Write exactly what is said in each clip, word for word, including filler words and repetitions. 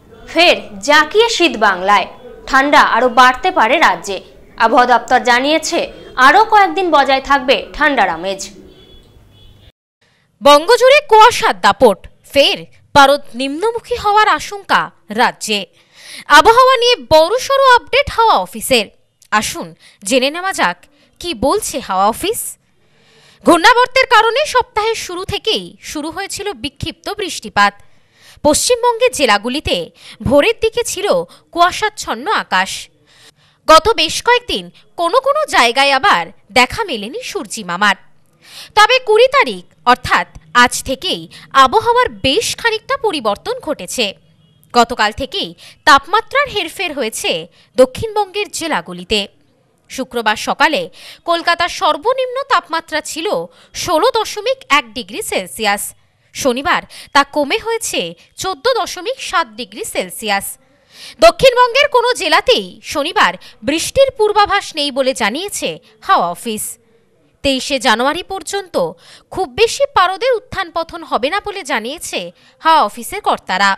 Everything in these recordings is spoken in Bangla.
ফের জাঁকিয়ে শীত বাংলায়, ঠান্ডা আরো বাড়তে পারে রাজ্যে। আবহাওয়া দপ্তর জানিয়েছে আরো কয়েকদিন বজায় থাকবে ঠান্ডার আমেজ। বঙ্গজুড়ে কুয়াশার দাপট, ফের পারদ নিম্নমুখী হওয়ার আশঙ্কা রাজ্যে। আবহাওয়া নিয়ে বড়সড় আপডেট হাওয়া অফিসের। আসুন জেনে নেওয়া যাক কি বলছে হাওয়া অফিস। ঘূর্ণাবর্তের কারণে সপ্তাহের শুরু থেকেই শুরু হয়েছিল বিক্ষিপ্ত বৃষ্টিপাত। পশ্চিমবঙ্গের জেলাগুলিতে ভোরের দিকে ছিল কুয়াশাচ্ছন্ন আকাশ। গত বেশ কয়েকদিন কোনো কোনো জায়গায় আবার দেখা মেলেনি সূর্যি মামার। তবে কুড়ি তারিখ অর্থাৎ আজ থেকেই আবহাওয়ার বেশ খানিকটা পরিবর্তন ঘটেছে। গতকাল থেকেই তাপমাত্রার হেরফের হয়েছে দক্ষিণবঙ্গের জেলাগুলিতে। শুক্রবার সকালে কলকাতার সর্বনিম্ন তাপমাত্রা ছিল ষোলো দশমিক এক ডিগ্রি সেলসিয়াস। শনিবার তা কমে হয়েছে চোদ্দ দশমিক সাত ডিগ্রি সেলসিয়াস। দক্ষিণবঙ্গের কোনো জেলাতেই শনিবার বৃষ্টির পূর্বাভাস নেই বলে জানিয়েছে হাওয়া অফিস। তেইশে জানুয়ারি পর্যন্ত খুব বেশি পারদের উত্থান পতন হবে না বলে জানিয়েছে হাওয়া অফিসের কর্তারা।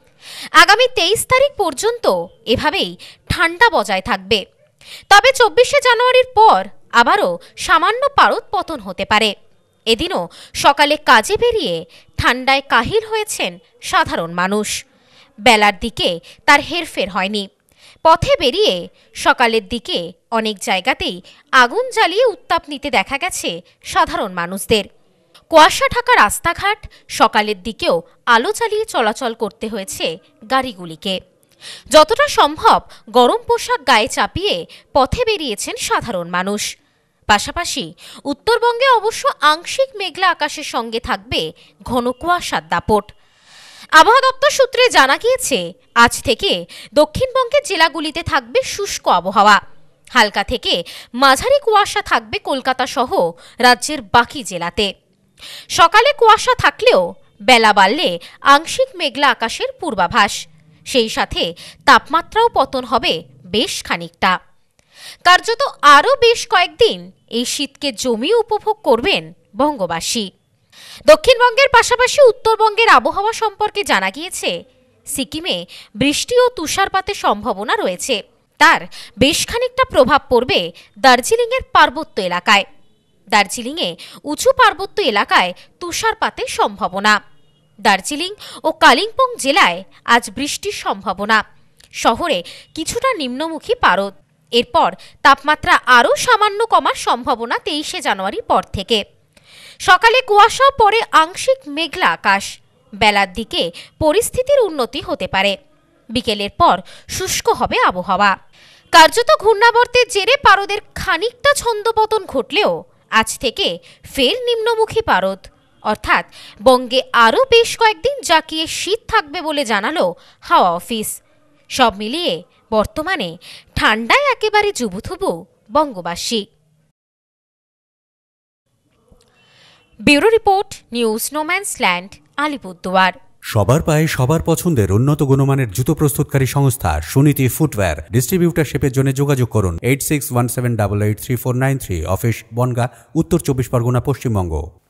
আগামী তেইশ তারিখ পর্যন্ত এভাবেই ঠান্ডা বজায় থাকবে। তবে চব্বিশে জানুয়ারির পর আবারও সামান্য পারদ পতন হতে পারে। এদিনও সকালে কাজে বেরিয়ে ঠান্ডায় কাহিল হয়েছেন সাধারণ মানুষ। বেলার দিকে তার হেরফের হয়নি। পথে বেরিয়ে সকালের দিকে অনেক জায়গাতেই আগুন জ্বালিয়ে উত্তাপ নিতে দেখা গেছে সাধারণ মানুষদের। কুয়াশা ঢাকা রাস্তাঘাট সকালের দিকেও আলো জ্বালিয়ে চলাচল করতে হয়েছে গাড়িগুলিকে। যতটা সম্ভব গরম পোশাক গায়ে চাপিয়ে পথে বেরিয়েছেন সাধারণ মানুষ। পাশাপাশি উত্তরবঙ্গে অবশ্য আংশিক মেঘলা আকাশের সঙ্গে থাকবে ঘন কুয়াশার দাপট। আবহাওয়া দপ্তর সূত্রে জানা গিয়েছে আজ থেকে দক্ষিণবঙ্গের জেলাগুলিতে থাকবে শুষ্ক আবহাওয়া। হালকা থেকে মাঝারি কুয়াশা থাকবে কলকাতা সহ রাজ্যের বাকি জেলাতে। সকালে কুয়াশা থাকলেও বেলা বাড়লে আংশিক মেঘলা আকাশের পূর্বাভাস। সেই সাথে তাপমাত্রাও পতন হবে বেশ খানিকটা। কার্যত আরও বেশ কয়েকদিন এই শীতকে জমিয়ে উপভোগ করবেন বঙ্গবাসী। দক্ষিণবঙ্গের পাশাপাশি উত্তরবঙ্গের আবহাওয়া সম্পর্কে জানা গিয়েছে সিকিমে বৃষ্টি ও তুষারপাতের সম্ভাবনা রয়েছে। তার বেশ খানিকটা প্রভাব পড়বে দার্জিলিংয়ের পার্বত্য এলাকায়। দার্জিলিংয়ে উঁচু পার্বত্য এলাকায় তুষারপাতের সম্ভাবনা। দার্জিলিং ও কালিম্পং জেলায় আজ বৃষ্টির সম্ভাবনা। শহরে কিছুটা নিম্নমুখী পারদ। এরপর তাপমাত্রা আরও সামান্য কমার সম্ভাবনা তেইশে জানুয়ারির পর থেকে। সকালে কুয়াশা, পরে আংশিক মেঘলা আকাশ। বেলার দিকে পরিস্থিতির উন্নতি হতে পারে। বিকেলের পর শুষ্ক হবে আবহাওয়া। কার্যত ঘূর্ণাবর্তের জেরে পারদের খানিকটা ছন্দপতন ঘটলেও আজ থেকে ফের নিম্নমুখী পারদ, অর্থাৎ বঙ্গে আরও বেশ কয়েকদিন জাঁকিয়ে শীত থাকবে বলে জানালো হাওয়া অফিস। সব মিলিয়ে বর্তমানে ঠান্ডায় একেবারে জুবুথুবু বঙ্গবাসী। Bureau report, news no man's land, Alipurduar. সবার পায়ে সবার পছন্দের উন্নত গুণমানের জুতো প্রস্তুতকারী সংস্থা সুনীতি ফুটওয়্যার। ডিস্ট্রিবিউটারশিপের জন্য যোগাযোগ করুন eight six one seven double eight three four nine three. Office Bongaon, উত্তর চব্বিশ পরগনা, পশ্চিমবঙ্গ।